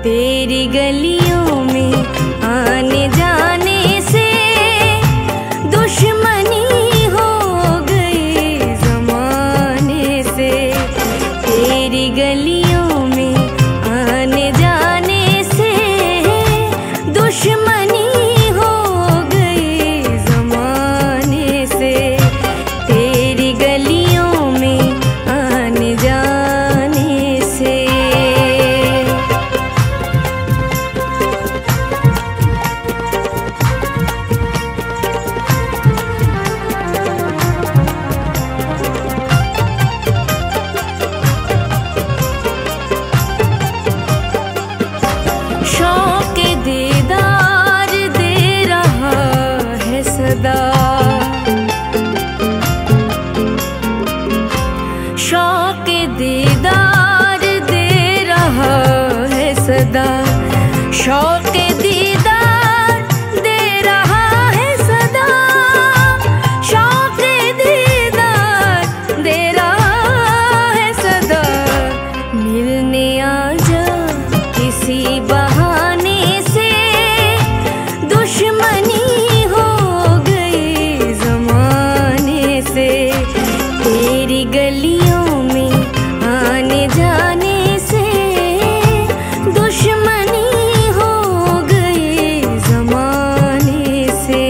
तेरी गलियों में आने जाने से दुश्मनी हो गई ज़माने से। तेरी गलियों में आने जाने से दुश्मनी हो गई ज़माने से। तेरी गलियों में आने जाने से। शौक़ दीदार दे रहा है सदा, शौक़ दीदार दे रहा है सदा, शौक़ दीदार दे रहा है सदा, शौक़ दीदार दे रहा है सदा। मिलने आजा किसी बहाने से दुश्मनी हो गई ज़माने से। तेरी गलियों में आने जाने से दुश्मनी हो गई ज़माने से।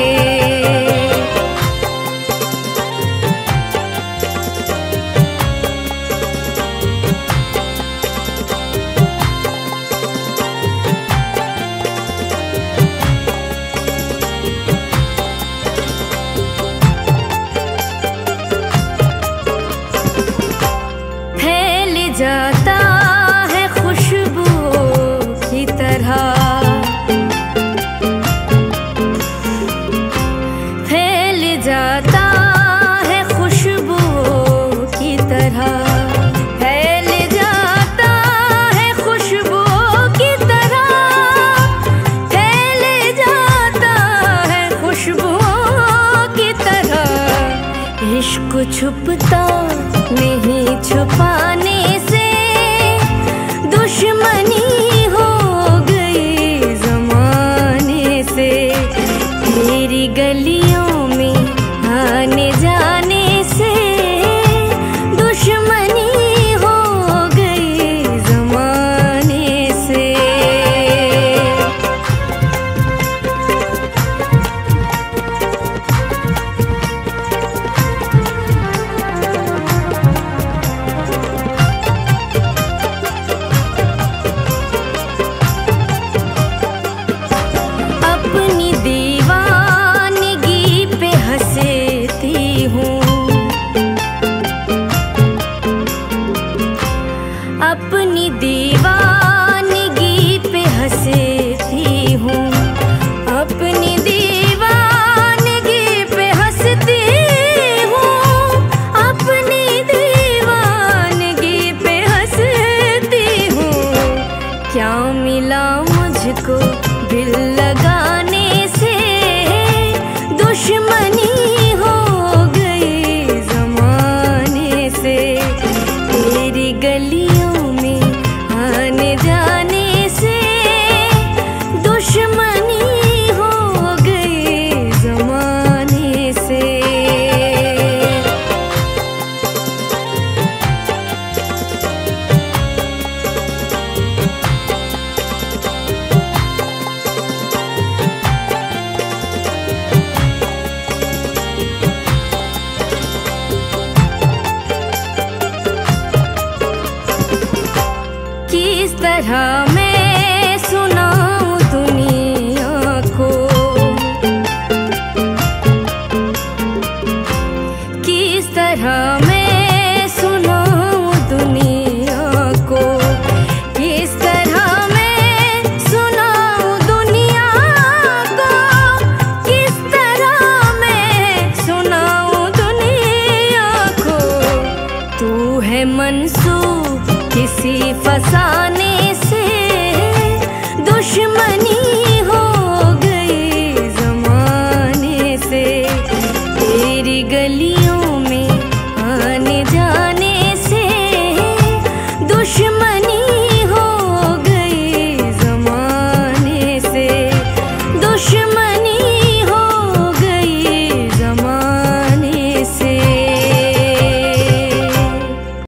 फैल जाता है खुशबुओं की तरह, फैल जाता है खुशबुओं की तरह, फैल जाता है खुशबुओं की तरह, फैल जाता है खुशबुओं की तरह। इश्क छुपता नहीं छुपाने से दुश्मनी हो गई ज़माने से। तेरी गलियों में आने जाने से दुश्मनी हो गई ज़माने से। अपनी दीवानगी पे हंसती हूँ, अपनी दीवानगी पे हंसती हूँ, अपनी दीवानगी पे हंसती हूँ, अपनी दीवानगी पे हंसती हूँ। क्या मिला मुझको दिल लगाने से दुश्मनी हो गई ज़माने से। तेरी गलियों में आने जाने से दुश्मनी हो गई ज़माने से। किस तरह मैं सुनाऊं दुनिया को, किस तरह मैं सुनाऊं दुनिया को, किस तरह मैं सुनाऊं दुनिया को, किस तरह मैं सुनाऊं दुनिया को। तू है मंसूब किसी फसाने